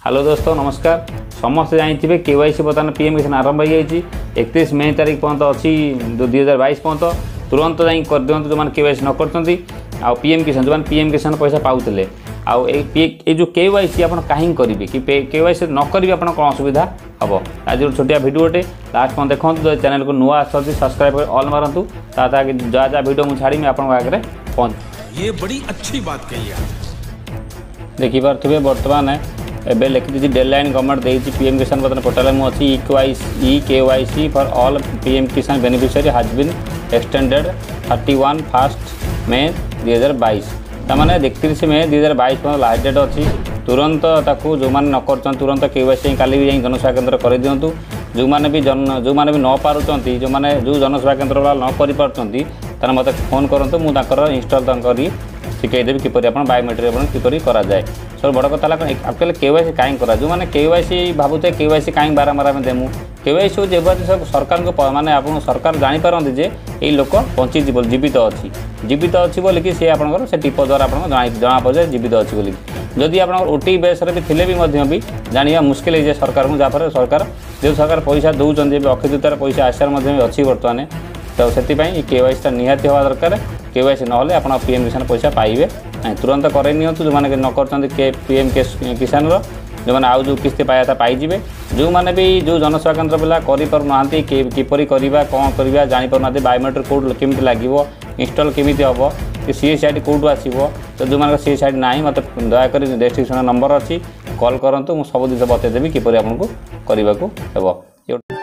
Hello दोस्तों नमस्कार। समस्ते जानते केवाईसी बर्तमान पीएम किसान आरंभ हो जाएगी 31 मई तारीख पर्यंत अच्छी 2022 पर्यंत तुरंत जा कर दिखाँ जो मैंने केवाईसी न करते पीएम किसान जो पीएम किसान पैसा पाते जो केवाईसी आप कहीं करेंगे कि केवाईसी न करेंगे आप कौन असुविधा हम आज छोटिया भिडियोटे लास्ट पर्यंत देखो चैनल को नुआ सब्सक्राइब कर ऑल मारतु जहाँ जहाँ भिडियो मुझे छाड़ी आप आगे पहुँच ये बड़ी अच्छी बात कही है। देखिपे बर्तमान एबे लिखी डेडलाइन गवर्नमेंट देती पीएम किसान बर्तमान पोर्टाल में अच्छी e KYC for all PM Kisan beneficiary has been extended 31 first May 2022 तमाने 31 मे 2022 पर लास्ट डेट अच्छी तुरंत ताकू जो मैंने न कर तुरंत केवाईसी काली भी जनसेवा केन्द्र कर दिंतु जो मैंने भी न पार्टी जो मैंने जो जनसेवा केन्द्र वाला न कर मत फोन करूँ मुझे इनस्टॉल करी शिखेदेवी किपर आप बायोमेट्रिक किपर कराए सब बड़ कथा एक्चुअली केवाईसी कहीं करा जो मैंने केवाईसी भावुए केवाईसी कहीं बारंबार आम देमु केवाईसी हूँ सब सरकार को माने आप सरकार जानीपारती जे ये लोक बंची जीवित अच्छी बोल कि सी आप टिप द्वारा आप जना पड़े जीवित अच्छी बोली जदि आप ओटी बेस भी थे भी जाना मुस्किल है सरकार को जहाँफल सरकार जो सरकार पैसा दौरान अक्षयतृतीय पैसा आसार अच्छी बर्तमान तो से केवाईसी निहाती हवा दरकार केवाईसी ना आप पीएम किसान पैसा पाइबे तुरंत कर जो मैंने न कर पीएम किसान जो मैंने आउ जो किस्ती पाया था पाइबे जो मैंने भी जो जनसेवा केन्द्र पिला करना किपरि करवा कौन करवा जापना बायोमेट्रिक कोड केमी लगे इनस्टॉल केमी हम कि सीएसआईडी कोड आसो तो जो मैंने सीएसआईडी ना मत दयाक डिस्क्रिप्शन नंबर अच्छी कॉल करूँ मुझे सब जिन बतईदेवी किपरि आपको करने को।